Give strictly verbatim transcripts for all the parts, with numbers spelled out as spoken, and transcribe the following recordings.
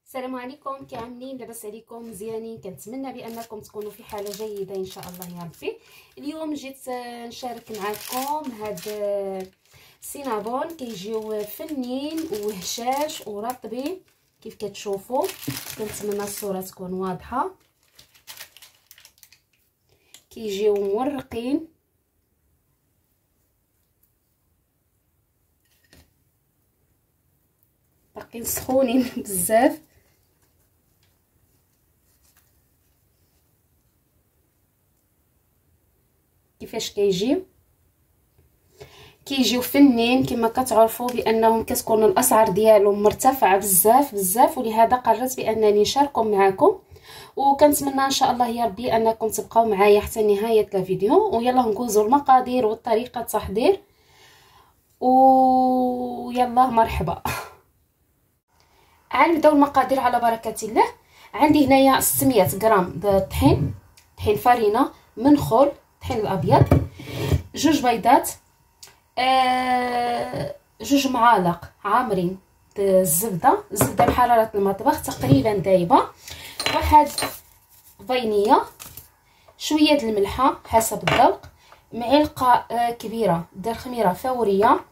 السلام عليكم، كي عاملين؟ لاباس عليكم؟ مزيانين؟ كنتمنى بانكم تكونوا في حاله جيده ان شاء الله يا ربي. اليوم جيت نشارك معكم هاد السينابون، كيجيو فنين وهشاش ورطبين كيف كتشوفوا. كنتمنى الصوره تكون واضحه. كيجيو مورقين، باقيين سخونين بزاف. كيفاش كيجيو؟ كيجيو فنين كما كتعرفوا بانهم كتكون الاسعار ديالهم مرتفعه بزاف بزاف، ولهذا قررت بانني نشاركهم معكم، وكنتمنى ان شاء الله يا ربي انكم تبقاو معايا حتى نهايه الفيديو. ويلا ندوزو المقادير والطريقه التحضير، ويلا مرحبا. غنبداو المقادير على بركه الله. عندي هنايا ستمية غرام طحين، طحين فرينه، منخول، طحين الابيض، جوج بيضات، آه جوج معالق عامرين الزبده، الزبده بحراره المطبخ تقريبا دايبه، واحد فانيله، شويه الملحه حسب الذوق، معلقه آه كبيره ديال الخميره فوريه،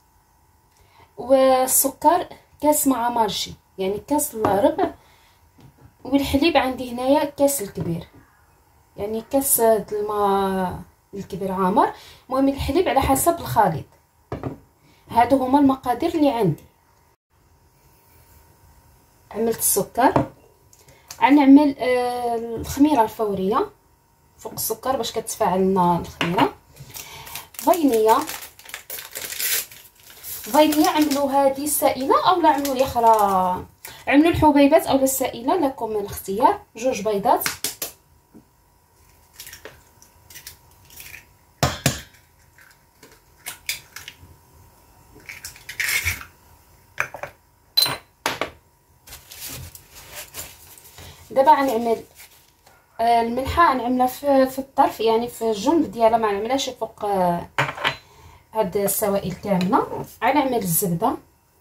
والسكر كاس مع مارشي يعني كاس الا ربع، والحليب عندي هنايا كاس الكبير يعني كاس الماء الكبير عامر. المهم الحليب على حسب الخليط. هادو هما المقادير اللي عندي. عملت السكر، غنعمل آه الخميره الفوريه فوق السكر باش كتفاعل لنا الخميره. فانيله، فانيله عملوا هذه السائله اولا عملوا هي اخرى، عملوا الحبيبات اولا السائله، لكم الاختيار. جوج بيضات، دابا غنعمل آه الملحه، غنعملها في, في الطرف يعني في الجنب ديالها، ما نعملهاش فوق آه هاد السوائل كامله. غنعمل الزبده،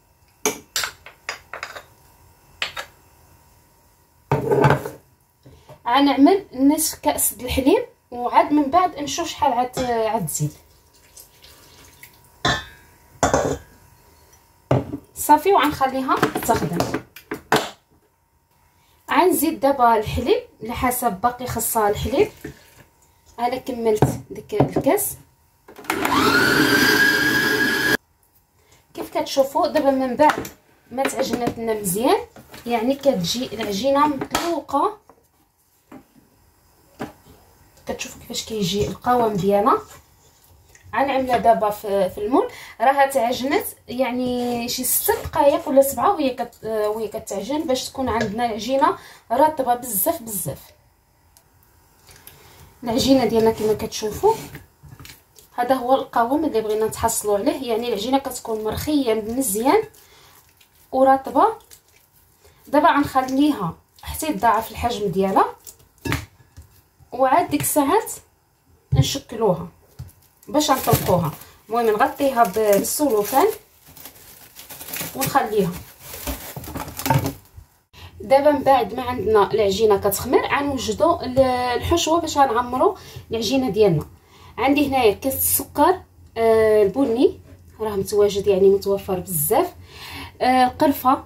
غنعمل نصف كاس د الحليب، وعاد من بعد نشوف شحال عاد عاد تزيد. صافي وغنخليها تخدم. غنزيد دابا الحليب على حسب باقي خصها الحليب. انا كملت ديك الكاس كيف كتشوفوا. دابا من بعد ما تعجنات لنا مزيان يعني كتجي العجينه مطلوقه، كتشوفوا كيفاش كيجي القوام ديالها. غنعملها دابا في, في المول. راها تعجنت يعني شي ست دقائق ولا سبعة وهي كت وهي كتعجن باش تكون عندنا العجينه رطبه بزاف بزاف. العجينه ديالنا كما كتشوفوا هذا هو القوام اللي بغينا نتحصلوا عليه، يعني العجينه كتكون مرخيه مزيان ورطبه. دابا غنخليها حتى تضاعف الحجم ديالها، وعاد ديك الساعات نشكلوها باش نطلقوها. المهم نغطيها بالسلوفان ونخليها. دابا من بعد ما عندنا العجينه كتخمر غنوجدوا الحشوه باش غنعمروا العجينه ديالنا. عندي هنايا كاس السكر آه البني راه متواجد يعني متوفر بزاف، آه قرفه،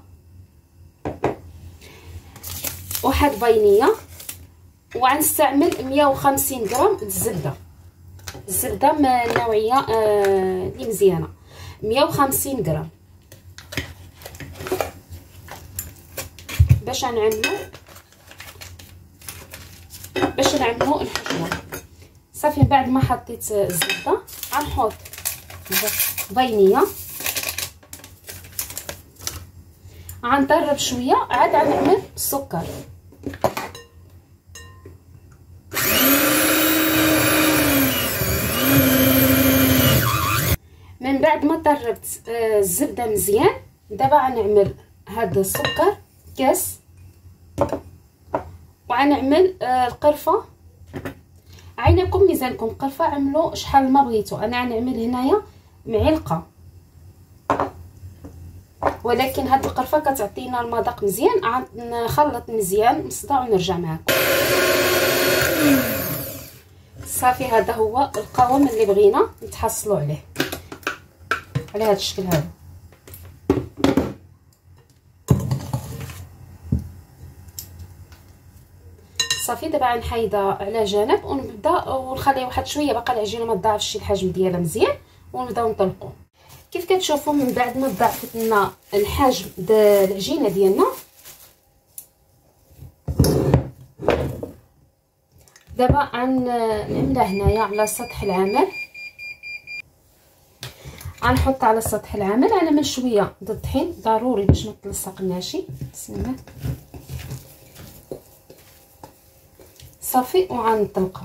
واحد فانيله، وغنستعمل مية وخمسين غرام الزبده، الزبده من النوعيه آه اللي مزيانه، مية وخمسين غرام باش نعملو باش نعملو الحشوه. صافي بعد ما حطيت الزبده غنحط فانيله، غنضرب شويه، عاد غنعمل السكر. من بعد ما طربت الزبده مزيان دابا غنعمل هذا السكر كاس، وغنعمل القرفه. عينكم ميزانكم قرفه عملوا شحال ما بغيتوا. انا غنعمل هنايا معلقه ولكن هاد القرفه كتعطينا المذاق مزيان. عاد نخلط مزيان نصدع ونرجع معكم. صافي هذا هو القوام اللي بغينا نتحصلوا عليه على هذا الشكل هذا. صافي دابا غنحيدها على جنب ونبدا ونخليها واحد شويه باقا العجينه ما تضاعفش الحجم ديالها مزيان ونبداو نطلقوا. كيف كتشوفوا من بعد ما ضاعفت لنا الحجم ديال العجينه ديالنا دابا غنعملها هنايا على سطح العمل. غنحط على سطح العمل على من شويه د الطحين ضروري باش ما تلصق الناشي. بسم الله. صافي وغنطلقها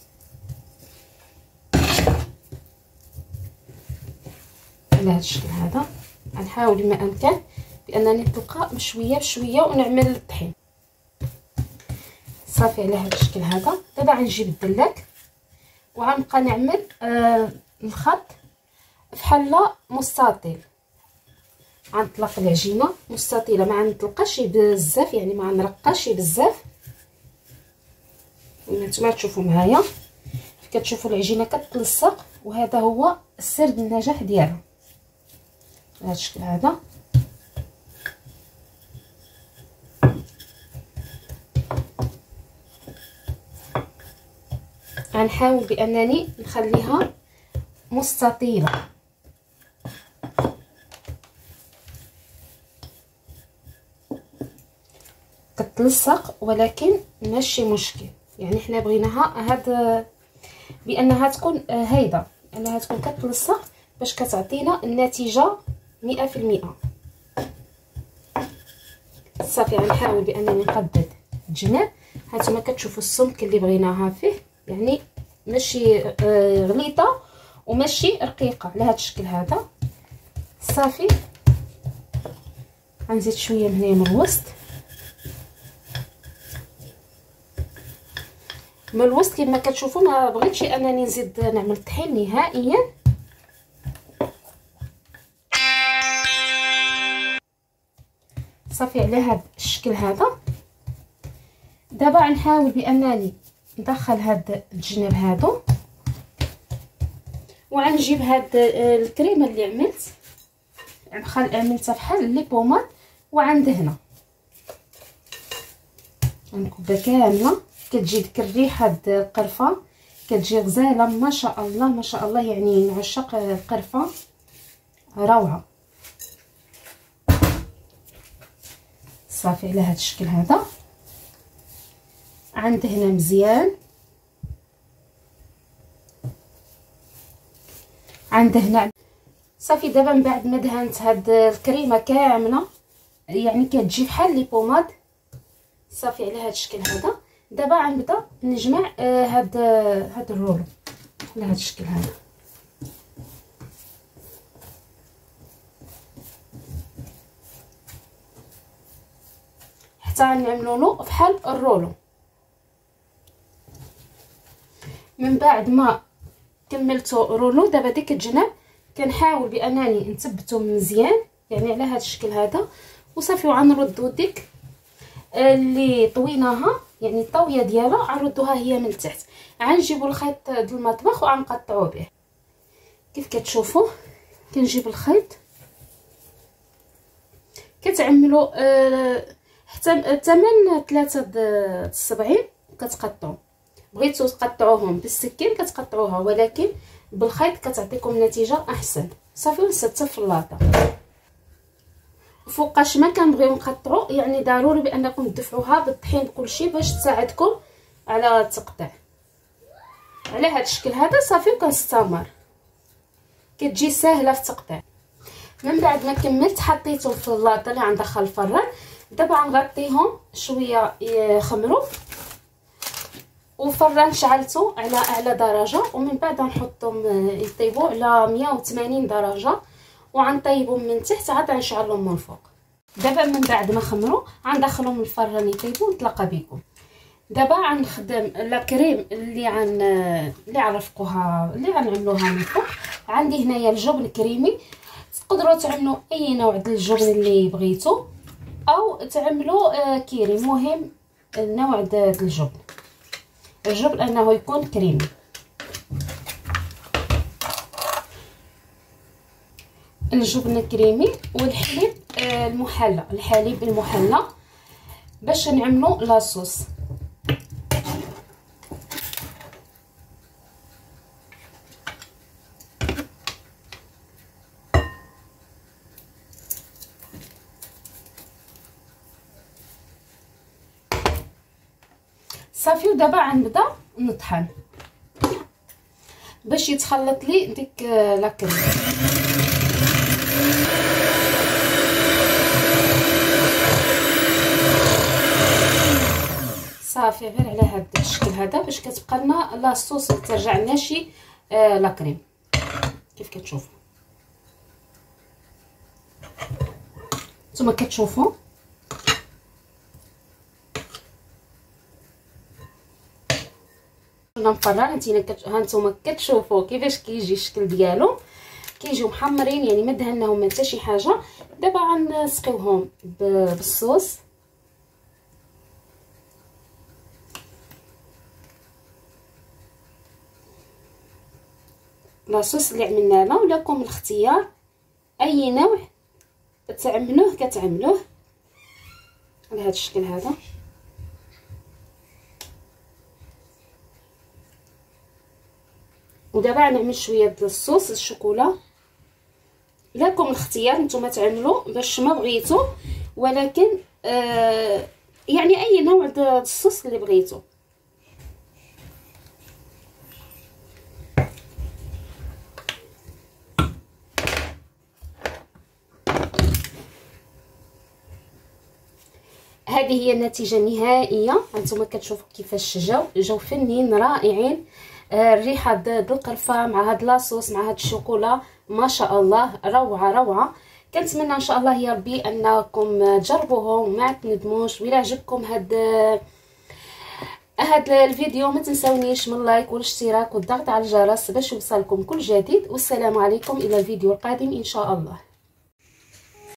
على هذا الشكل هذا. غنحاول ما امكن بانني نطلقها بشويه بشويه ونعمل الطحين. صافي على هذا الشكل هذا. دابا غنجيب الدلاك وغنبقى نعمل آه الخط بحال مستطيل. غنطلق العجينه مستطيله ما غنطلقهاش بزاف يعني ما غنرقاش بزاف. نتوما تشوفوا معايا كتشوفوا العجينه كتلصق وهذا هو السر النجاح ديالها بهذا الشكل هذا. غنحاول بانني نخليها مستطيله. كتلصق ولكن ماشي مشكل يعني حنا بغيناها هاد بانها تكون هايده انها تكون كتلصق باش كتعطينا النتيجه مئة في المئة. صافي غنحاول بانني نقدد الجناب. هانتوما كتشوفوا السمك اللي بغيناها فيه يعني ماشي غليظه وماشي رقيقه على هذا الشكل هذا. صافي غنزيد شويه من هنا من الوسط من الوسط كما كتشوفوا. ما بغيتش انني نزيد نعمل طحين نهائيا. صافي على هذا الشكل هذا. دابا غنحاول بانني ندخل هاد الجناب هادو وغنجيب هاد الكريمه اللي عملت عملتها بحال لي بوماد وغندهنها غنكبها كامله. كتجي ديك الريحه د القرفه كتجي غزاله ما شاء الله ما شاء الله يعني من عشاق القرفه روعه. صافي على هذا الشكل هذا غندهنها مزيان. غندهنها صافي. دابا من بعد ما دهنت هاد الكريمه كامله يعني كتجي بحال لي بوماد. صافي على هذا الشكل هذا. دابا غنبدا نجمع آه هاد آه هاد الرولو على هذا الشكل هذا. حتى غنعملوا له بحال الرولو. من بعد ما كملتو رولو دابا ديك الجناب كنحاول بانني نثبتو مزيان يعني على هذا الشكل هذا. وصافي وغنردو ديك اللي طويناها يعني الطاويه ديالها غنردوها هي من التحت. غنجيبوا الخيط ديال المطبخ وغنقطعوه به كيف كتشوفوا. كنجيب الخيط كتعملوا آه حتى ثمن ثلاثه د السبعين كتقطعوا. بغيتو تقطعوهم بالسكين كتقطعوها ولكن بالخيط كتعطيكم نتيجه احسن. صافي ونستها في اللاطه. فوقاش ما كنبغيو نقطعوا يعني ضروري بانكم تدفعوها بالطحين كلشي باش تساعدكم على التقطيع على هذا الشكل هذا. صافي وكنستمر كتجي سهله في التقطيع. من بعد ما كملت حطيتهم في اللاطه اللي غندخل الفران. دابا غنغطيهم شويه يخمروا والفران شعلته على اعلى درجه ومن بعد غنحطهم يطيبوا على مية وثمانين درجه وغنطيبهم من تحت عاد غنشعلهم من الفوق. دابا من بعد ما خمروا غندخلهم الفران يطيبوا ونتلاقى بكم. دابا غنخدم لا كريم اللي غن اللي غنرفقوها اللي غنعملوها من فوق. عندي هنايا الجبن كريمي تقدروا تعملوا اي نوع ديال الجبن اللي بغيتو او تعملوا كيري، المهم النوع ديال الجبن الجبن انه يكون كريمي. الجبن الكريمي والحليب المحلى، الحليب المحلى باش نعملوا لاصوص. صافي ودابا غنبدا نطحن باش يتخلط لي ديك لاكريم. صافي غير على هذا الشكل هذا باش كتبقى لنا لاصوص، ترجع لنا شي آه لاكريم كيف كتشوفوا. نتوما كتشوفوا انا مقرر ها نتوما كتشوفوا كيفاش كيجي الشكل ديالو، كيجيو محمرين يعني ما دهناهم حتى شي حاجه. دابا غنسقيوهم بالصوص. لاصوص اللي عملنا له ولكم الاختيار اي نوع تعملوه كتعملوه على هذا الشكل هذا. ودابا غنعمل شويه ديال الصوص الشوكولا، لكم الاختيار نتوما تعملوا باش ما بغيتو، ولكن آه يعني اي نوع ديال الصوص اللي بغيتو. هذه هي النتيجه النهائيه. هانتوما كتشوفوا كيفاش جاو جاو فنين رائعين. الريحه ديال القرفه مع هاد لاصوص مع هاد الشوكولا ما شاء الله روعه روعه. كنتمنى ان شاء الله يا ربي انكم تجربوهم وما تندموش. وإلا عجبكم هاد هاد الفيديو ما تنساونيش من لايك والاشتراك والضغط على الجرس باش يوصلكم كل جديد. والسلام عليكم الى الفيديو القادم ان شاء الله.